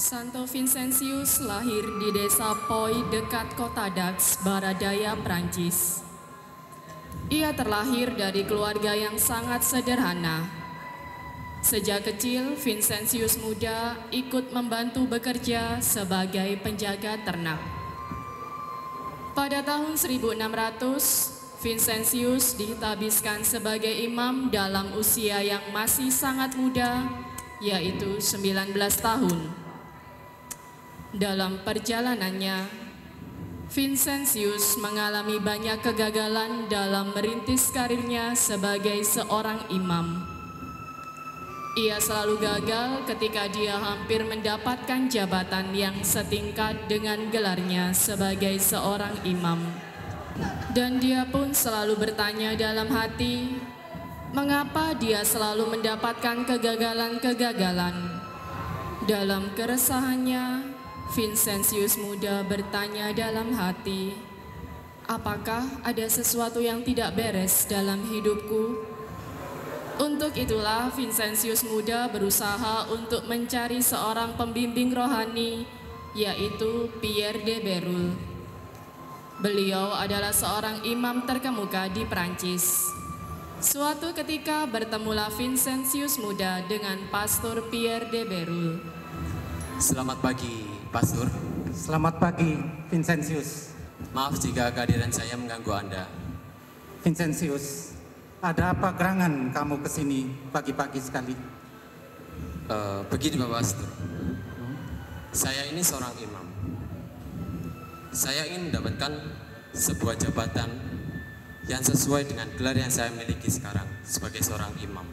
Santo Vincentius lahir di desa Poi dekat kota Dax, Baradaya, Prancis. Ia terlahir dari keluarga yang sangat sederhana. Sejak kecil, Vincentius muda ikut membantu bekerja sebagai penjaga ternak. Pada tahun 1600, Vincentius ditabiskan sebagai imam dalam usia yang masih sangat muda, yaitu 19 tahun. Dalam perjalanannya, Vincentius mengalami banyak kegagalan dalam merintis karirnya sebagai seorang imam. Ia selalu gagal ketika dia hampir mendapatkan jabatan yang setingkat dengan gelarnya sebagai seorang imam. Dan dia pun selalu bertanya dalam hati, mengapa dia selalu mendapatkan kegagalan-kegagalan. Dalam keresahannya, Vincentius muda bertanya dalam hati, apakah ada sesuatu yang tidak beres dalam hidupku? Untuk itulah Vincentius muda berusaha untuk mencari seorang pembimbing rohani, yaitu Pierre de Bérulle. Beliau adalah seorang imam terkemuka di Prancis. Suatu ketika bertemulah Vincentius muda dengan Pastor Pierre de Bérulle. Selamat pagi, Pastor. Selamat pagi, Vincentius. Maaf jika kehadiran saya mengganggu Anda. Vincentius, ada apa gerangan kamu ke sini pagi-pagi sekali? Begini Bapak Pastor, saya ini seorang imam. Saya ingin mendapatkan sebuah jabatan yang sesuai dengan gelar yang saya miliki sekarang sebagai seorang imam.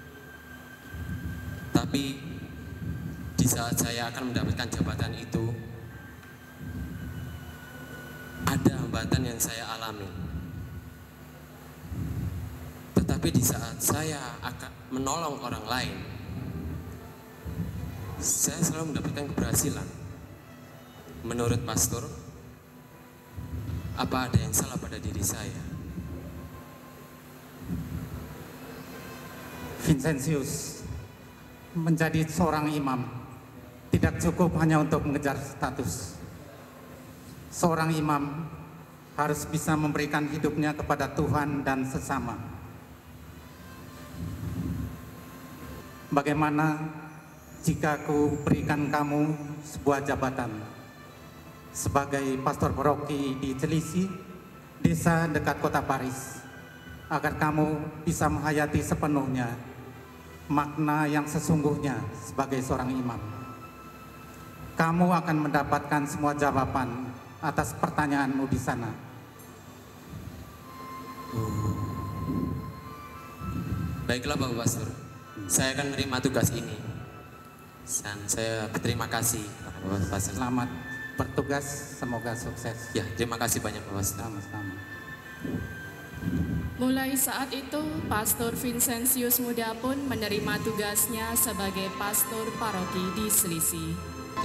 Tapi di saat saya akan mendapatkan jabatan itu, ada hambatan yang saya alami. Tetapi di saat saya akan menolong orang lain, saya selalu mendapatkan keberhasilan. Menurut Pastor, apa ada yang salah pada diri saya? Vincentius, menjadi seorang imam tidak cukup hanya untuk mengejar status. Seorang imam harus bisa memberikan hidupnya kepada Tuhan dan sesama. Bagaimana jika aku berikan kamu sebuah jabatan sebagai pastor paroki di Celisi, desa dekat kota Paris, agar kamu bisa menghayati sepenuhnya makna yang sesungguhnya sebagai seorang imam. Kamu akan mendapatkan semua jawaban atas pertanyaanmu di sana. Baiklah Bapak Pastor, saya akan menerima tugas ini. Dan saya berterima kasih Bapak Pastor. Selamat bertugas, semoga sukses. Ya, terima kasih banyak Bapak Pastor. Sama-sama. Mulai saat itu, Pastor Vincentius muda pun menerima tugasnya sebagai pastor paroki di Selisih.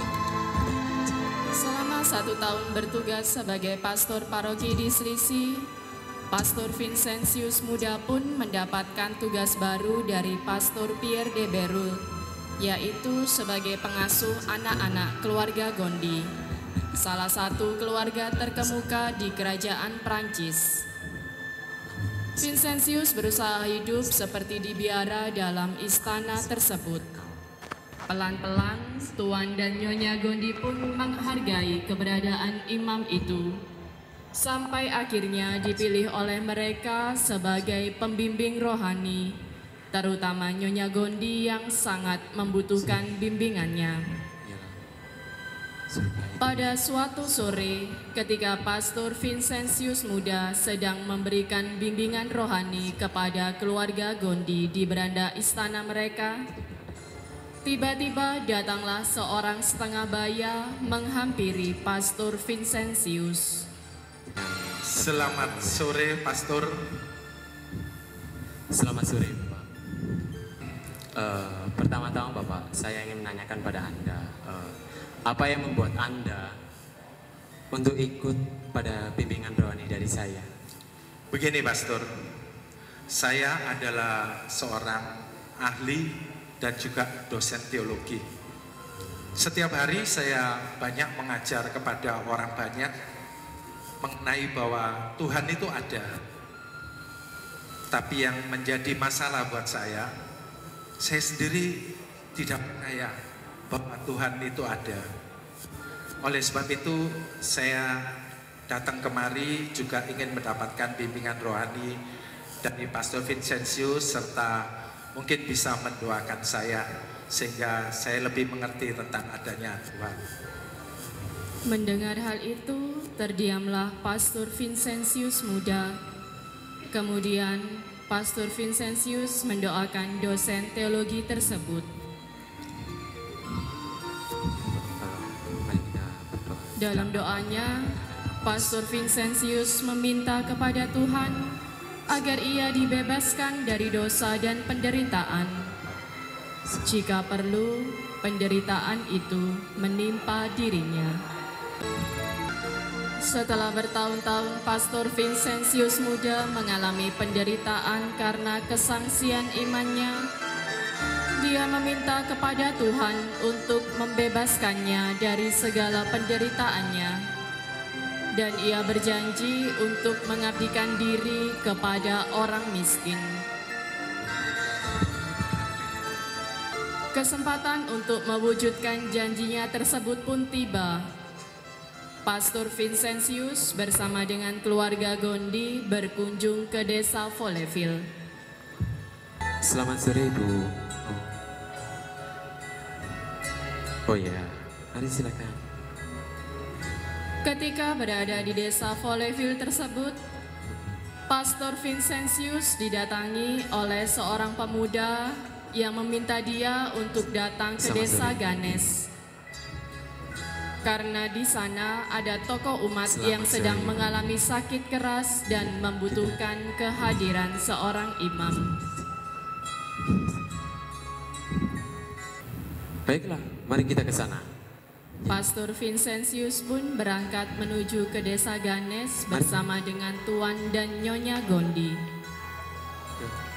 Selama 1 tahun bertugas sebagai pastor paroki di Selisih, Pastor Vincentius muda pun mendapatkan tugas baru dari Pastor Pierre de Bérulle, yaitu sebagai pengasuh anak-anak keluarga Gondi, salah satu keluarga terkemuka di kerajaan Prancis. Vincentius berusaha hidup seperti di biara dalam istana tersebut. Pelan-pelan, Tuan dan Nyonya Gondi pun menghargai keberadaan imam itu, sampai akhirnya dipilih oleh mereka sebagai pembimbing rohani, terutama Nyonya Gondi yang sangat membutuhkan bimbingannya. Pada suatu sore, ketika Pastor Vincentius muda sedang memberikan bimbingan rohani kepada keluarga Gondi di beranda istana mereka, tiba-tiba datanglah seorang setengah baya menghampiri Pastor Vincentius. Selamat sore, Pastor. Selamat sore Bapak. Pertama-tama Bapak, saya ingin menanyakan pada Anda, apa yang membuat Anda untuk ikut pada bimbingan rohani dari saya? Begini, Pastor. Saya adalah seorang ahli dan juga dosen teologi. Setiap hari saya banyak mengajar kepada orang banyak mengenai bahwa Tuhan itu ada. Tapi yang menjadi masalah buat saya sendiri tidak percaya bahwa Tuhan itu ada. Oleh sebab itu saya datang kemari juga ingin mendapatkan bimbingan rohani dari Pastor Vincentius, serta mungkin bisa mendoakan saya sehingga saya lebih mengerti tentang adanya Tuhan. Mendengar hal itu, terdiamlah Pastor Vincentius muda. Kemudian Pastor Vincentius mendoakan dosen teologi tersebut. Dalam doanya, Pastor Vincentius meminta kepada Tuhan agar ia dibebaskan dari dosa dan penderitaan. Jika perlu, penderitaan itu menimpa dirinya. Setelah bertahun-tahun Pastor Vincentius muda mengalami penderitaan karena kesangsian imannya, dia meminta kepada Tuhan untuk membebaskannya dari segala penderitaannya, dan ia berjanji untuk mengabdikan diri kepada orang miskin. Kesempatan untuk mewujudkan janjinya tersebut pun tiba. Pastor Vincentius bersama dengan keluarga Gondi berkunjung ke desa Folleville. Selamat sore, Bu. Oh ya, mari silakan. Ketika berada di desa Folleville tersebut, Pastor Vincentius didatangi oleh seorang pemuda yang meminta dia untuk datang ke desa Ganes. Karena di sana ada tokoh umat yang sedang mengalami sakit keras dan membutuhkan kehadiran seorang imam. Baiklah, mari kita ke sana. Pastor Vincentius pun berangkat menuju ke desa Ganes bersama dengan Tuan dan Nyonya Gondi.